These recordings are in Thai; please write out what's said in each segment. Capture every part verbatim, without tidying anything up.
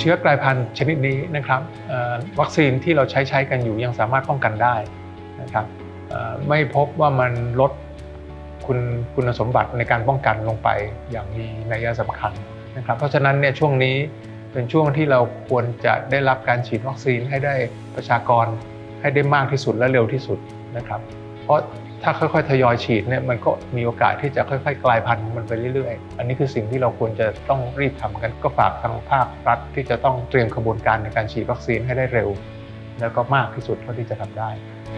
เชื้อกลายพันธุ์ชนิดนี้นะครับวัคซีนที่เราใช้ใช้กันอยู่ยังสามารถป้องกันได้นะครับไม่พบว่ามันลดคุณคุณสมบัติในการป้องกันลงไปอย่างมีนัยสำคัญนะครับเพราะฉะนั้นเนี่ยช่วงนี้เป็นช่วงที่เราควรจะได้รับการฉีดวัคซีนให้ได้ประชากรให้ได้มากที่สุดและเร็วที่สุดนะครับเพราะถ้าค่อยๆทยอยฉีดเนี่ยมันก็มีโอกาสที่จะค่อยๆกลายพันธุ์มันไปเรื่อยๆอันนี้คือสิ่งที่เราควรจะต้องรีบทำกันก็ฝากทางภาครัฐที่จะต้องเตรียมกระบวนการในการฉีดวัคซีนให้ได้เร็วแล้วก็มากที่สุดเท่าที่จะทำได้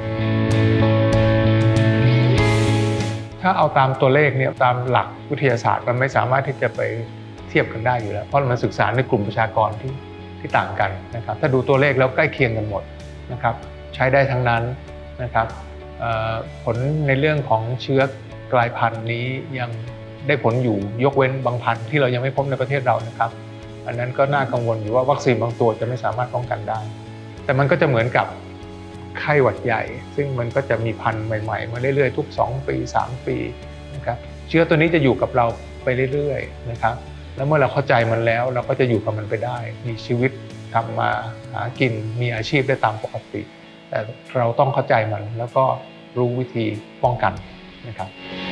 ถ้าเอาตามตัวเลขเนี่ยตามหลักวิทยาศาสตร์มันไม่สามารถที่จะไปเทียบกันได้อยู่แล้วเพราะมันศึกษาในกลุ่มประชากรที่ที่ต่างกันนะครับถ้าดูตัวเลขแล้วใกล้เคียงกันหมดนะครับใช้ได้ทั้งนั้นนะครับผลในเรื่องของเชื้อกลายพันธุ์นี้ยังได้ผลอยู่ยกเว้นบางพันธุ์ที่เรายังไม่พบในประเทศเรานะครับอันนั้นก็น่ากังวลอยู่ว่าวัคซีนบางตัวจะไม่สามารถป้องกันได้แต่มันก็จะเหมือนกับไข้หวัดใหญ่ซึ่งมันก็จะมีพันธุ์ใหม่ๆมาเรื่อยๆทุกสองปีสามปีนะครับเชื้อตัวนี้จะอยู่กับเราไปเรื่อยๆนะครับแล้วเมื่อเราเข้าใจมันแล้วเราก็จะอยู่กับมันไปได้มีชีวิตทำมาหากินมีอาชีพได้ตามปกติแต่เราต้องเข้าใจมันแล้วก็รู้วิธีป้องกันนะครับ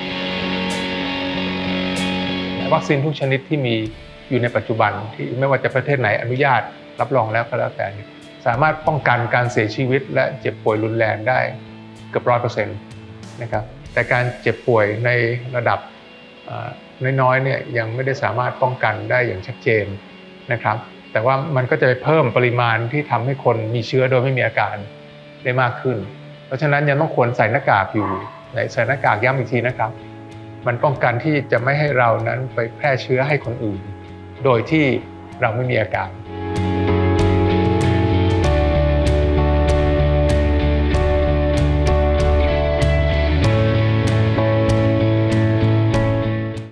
วัคซีนทุกชนิดที่มีอยู่ในปัจจุบันที่ไม่ว่าจะประเทศไหนอนุญาตรับรองแล้วก็แล้วแต่สามารถป้องกันการเสียชีวิตและเจ็บป่วยรุนแรงได้เกือบร้อยเปอร์เซ็นต์นะครับแต่การเจ็บป่วยในระดับน้อยๆเนี่ยยังไม่ได้สามารถป้องกันได้อย่างชัดเจนนะครับแต่ว่ามันก็จะไปเพิ่มปริมาณที่ทำให้คนมีเชื้อโดยไม่มีอาการได้มากขึ้นเพราะฉะนั้นยังต้องควรใส่หน้ากากอยู่ใส่หน้ากากย้ำอีกทีนะครับมันป้องกันที่จะไม่ให้เรานั้นไปแพร่เชื้อให้คนอื่นโดยที่เราไม่มีอาการ